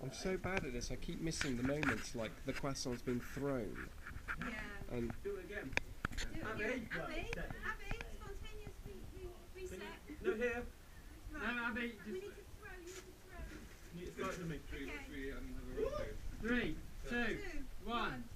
I'm so bad at this. I keep missing the moments like the croissant's been thrown. Yeah. And Do it again. Do it Abby. again. Abby, spontaneous reset. No, here. Right. No, Abby, We just... need to throw, you need to throw. You need to start to me. Okay. 3, 2, 1.